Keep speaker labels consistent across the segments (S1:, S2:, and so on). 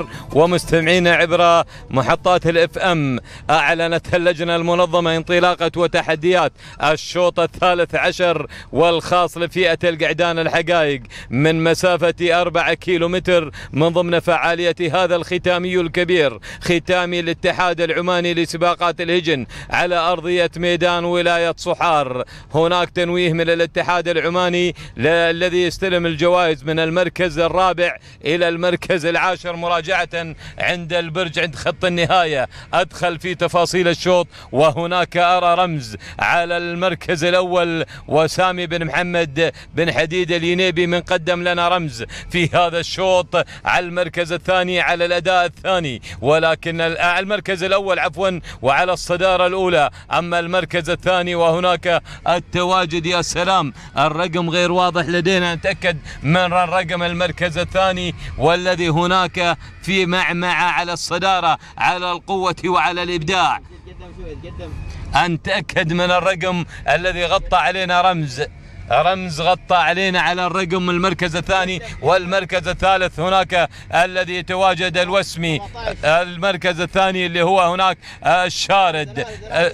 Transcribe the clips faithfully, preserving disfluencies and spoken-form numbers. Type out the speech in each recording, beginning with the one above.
S1: ومستمعينا عبر محطات الاف ام، اعلنت اللجنه المنظمه انطلاقه وتحديات الشوط الثالث عشر والخاص لفئه القعدان الحقائق من مسافه أربعة كيلو متر من ضمن فعاليه هذا الختامي الكبير، ختامي الاتحاد العماني لسباقات الهجن على ارضيه ميدان ولايه صحار. هناك تنويه من الاتحاد العماني الذي يستلم الجوائز من المركز الرابع الى المركز العاشر مراجعه عند البرج عند خط النهاية. أدخل في تفاصيل الشوط، وهناك أرى رمز على المركز الأول وسامي بن محمد بن حديد الينيبي من قدم لنا رمز في هذا الشوط على المركز الثاني على الأداء الثاني، ولكن المركز الأول عفوا وعلى الصدارة الأولى. أما المركز الثاني وهناك التواجد، يا سلام الرقم غير واضح لدينا، نتأكد من رقم المركز الثاني والذي هناك في معمعة على الصدارة على القوة وعلى الإبداع. أن تأكد من الرقم الذي غطى علينا رمز رمز غطى علينا على الرقم المركز الثاني. والمركز الثالث هناك الذي يتواجد الوسمي، المركز الثاني اللي هو هناك الشارد،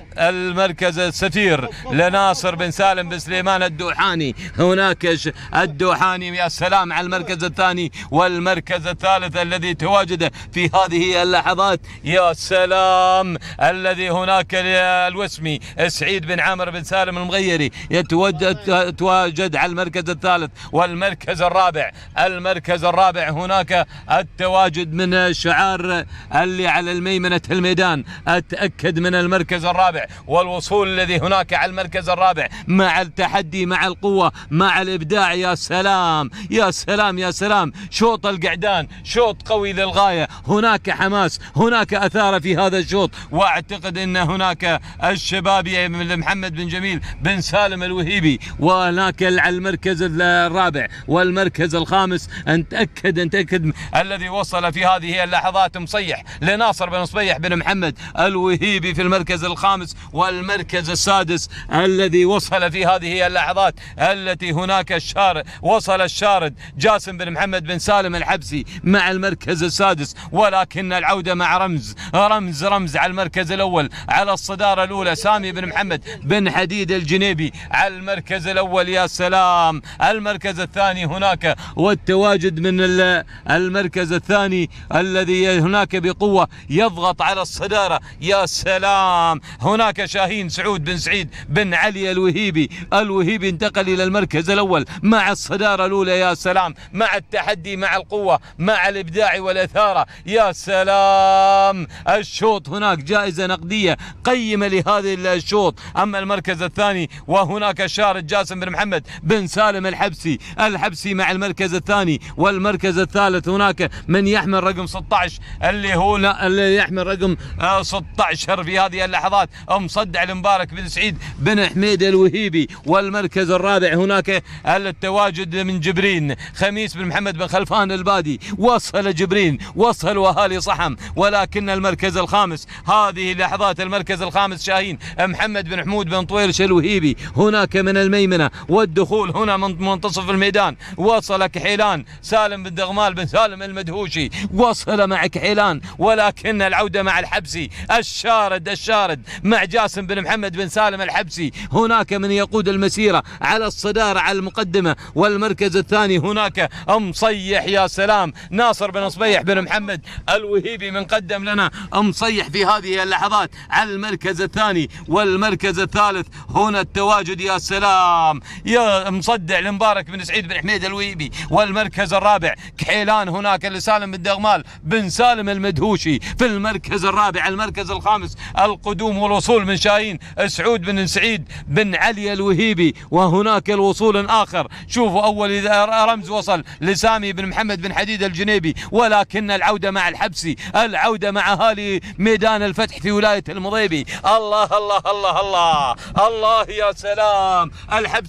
S1: المركز السفير لناصر بن سالم بن سليمان الدوحاني، هناك الدوحاني يا سلام على المركز الثاني. والمركز الثالث الذي تواجد في هذه اللحظات يا سلام الذي هناك الوسمي سعيد بن عامر بن سالم المغيري يتواجد تواجد على المركز الثالث. والمركز الرابع المركز الرابع هناك التواجد من الشعار اللي على الميمنة الميدان. أتأكد من المركز الرابع والوصول الذي هناك على المركز الرابع مع التحدي مع القوة مع الإبداع. يا سلام يا سلام يا سلام، شوط القعدان شوط قوي للغاية، هناك حماس، هناك أثارة في هذا الشوط. وأعتقد أن هناك الشبابي محمد بن جميل بن سالم الوهيبي، وهناك على المركز الرابع والمركز الخامس. نتأكد نتأكد الذي وصل في هذه اللحظات مصيح لناصر بن صبيح بن محمد الوهيبي في المركز الخامس. والمركز السادس الذي وصل في هذه اللحظات التي هناك الشارد، وصل الشارد جاسم بن محمد بن سالم الحبسي مع المركز السادس. ولكن العودة مع رمز رمز رمز على المركز الأول على الصدارة الأولى سامي بن محمد بن حديد الجنيبي على المركز الأول. يا سلام المركز الثاني هناك والتواجد من المركز الثاني الذي هناك بقوة يضغط على الصدارة. يا سلام هناك شاهين سعود بن سعيد بن علي الوهيبي الوهيبي انتقل إلى المركز الأول مع الصدارة الأولى. يا سلام مع التحدي مع القوة مع الإبداع والإثارة. يا سلام الشوط هناك جائزة نقدية قيمة لهذا الشوط. أما المركز الثاني وهناك الشارد جاسم بن محمد بن سالم الحبسي الحبسي مع المركز الثاني. والمركز الثالث هناك من يحمل رقم ستة عشر اللي هو اللي يحمل رقم ستة عشر في هذه اللحظات مصدع المبارك بن سعيد بن حميد الوهيبي. والمركز الرابع هناك التواجد من جبرين خميس بن محمد بن خلفان البادي. وصل جبرين وصل واهالي صحم. ولكن المركز الخامس هذه اللحظات المركز الخامس شاهين محمد بن حمود بن طويرش الوهيبي هناك من الميمنة. والدخول هنا من منتصف الميدان وصل كحيلان سالم بن دغمال بن سالم المدهوشي، وصل مع كحيلان. ولكن العودة مع الحبسي الشارد الشارد مع جاسم بن محمد بن سالم الحبسي. هناك من يقود المسيرة على الصدارة على المقدمة. والمركز الثاني هناك مصيح يا سلام ناصر بن صبيح بن محمد الوهيبي من قدم لنا مصيح في هذه اللحظات على المركز الثاني. والمركز الثالث هنا التواجد يا سلام يا مصدع المبارك بن سعيد بن حميد الوهيبي. والمركز الرابع كحيلان هناك لسالم بن دغمال بن سالم المدهوشي في المركز الرابع. المركز الخامس القدوم والوصول من شاهين سعود بن سعيد بن علي الوهيبي. وهناك الوصول آخر، شوفوا أول رمز وصل لسامي بن محمد بن حديد الجنيبي. ولكن العودة مع الحبسي، العودة مع أهالي ميدان الفتح في ولاية المضيبي. الله الله الله الله الله يا سلام الحبسي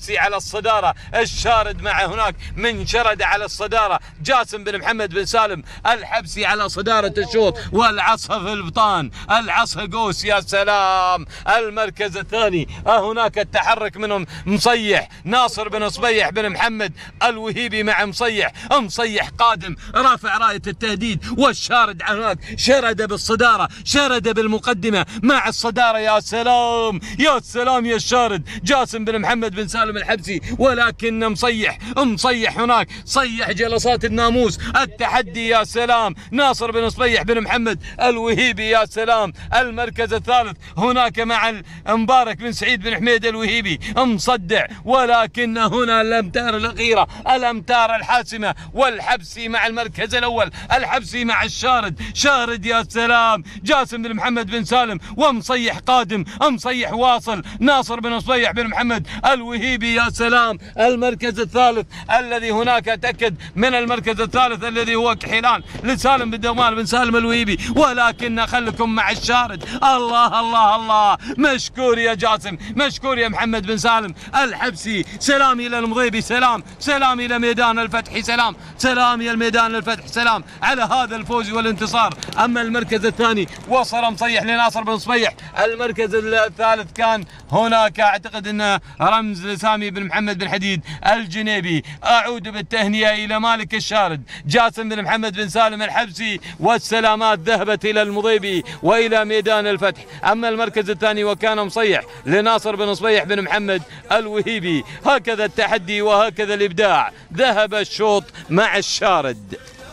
S1: الحبسي على الصدارة، الشارد معه هناك من شرد على الصدارة، جاسم بن محمد بن سالم الحبسي على صدارة الشوط، والعصا في البطان، العصا قوس، يا سلام. المركز الثاني هناك التحرك منهم مصيح، ناصر بن صبيح بن محمد الوهيبي مع مصيح، مصيح قادم رافع راية التهديد، والشارد هناك شرد بالصدارة، شرد بالمقدمة مع الصدارة، يا سلام يا سلام يا الشارد جاسم بن محمد بن سالم الحبسي، ولكن مصيح مصيح هناك صيح جلسات الناموس، التحدي يا سلام، ناصر بن صبيح بن محمد الوهيبي، يا سلام. المركز الثالث هناك مع مبارك بن سعيد بن حميد الوهيبي مصدع، ولكن هنا الامتار الاخيره، الامتار الحاسمه، والحبسي مع المركز الاول، الحبسي مع الشارد، شارد يا سلام، جاسم بن محمد بن سالم، ومصيح قادم، مصيح واصل، ناصر بن صبيح بن محمد الوهيبي، يا سلام. المركز الثالث الذي هناك تأكد من المركز الثالث الذي هو كحيلان لسالم بن دومان بن سالم الوهيبي، ولكن خلكم مع الشارد. الله الله الله، مشكور يا جاسم، مشكور يا محمد بن سالم الحبسي. سلام الى المضيبي، سلام سلام الى ميدان الفتح، سلام سلام الى ميدان الفتح، سلام على هذا الفوز والانتصار. اما المركز الثاني وصل مصيح لناصر بن صبيح. المركز الثالث كان هناك اعتقد انه رمز لسامي بن محمد بن حديد الجنيبي. اعود بالتهنئه الى مالك الشارد جاسم بن محمد بن سالم الحبسي، والسلامات ذهبت الى المضيبي والى ميدان الفتح. اما المركز الثاني وكان مصيح لناصر بن صبيح بن محمد الوهيبي. هكذا التحدي وهكذا الابداع، ذهب الشوط مع الشارد.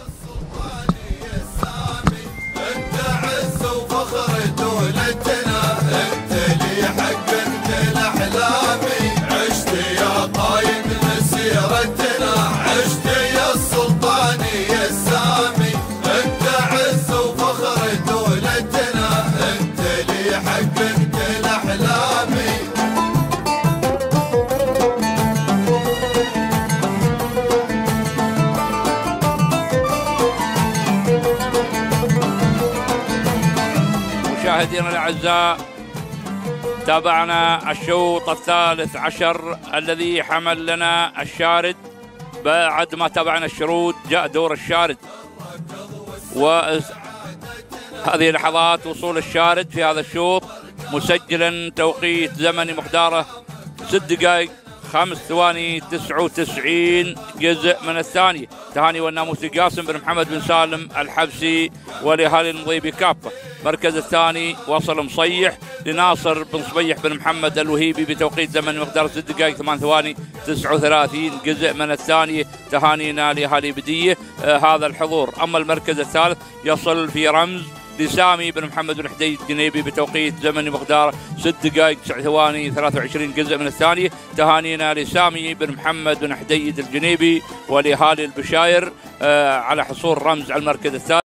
S2: مشاهدينا الاعزاء، تابعنا الشوط الثالث عشر الذي حمل لنا الشارد. بعد ما تابعنا الشروط جاء دور الشارد، وهذه لحظات وصول الشارد في هذا الشوط، مسجلا توقيت زمني مقداره ست دقائق خمس ثواني تسعة وتسعين جزء من الثانية. تهاني والناموسي قاسم بن محمد بن سالم الحبسي ولأهالي المضيبي كافة. المركز الثاني وصل مصيح لناصر بن صبيح بن محمد الوهيبي بتوقيت زمن مقدار ست دقائق ثمان ثواني تسعة وثلاثين جزء من الثانية. تهانينا لأهالي بدية آه هذا الحضور. أما المركز الثالث يصل في رمز لسامي بن محمد بن حديد الجنيبي بتوقيت زمني مقدار ست دقائق تسع ثواني ثلاثة وعشرين جزء من الثانية. تهانينا لسامي بن محمد بن حديد الجنيبي ولأهالي البشاير آه على حصول رمز على المركز الثالث.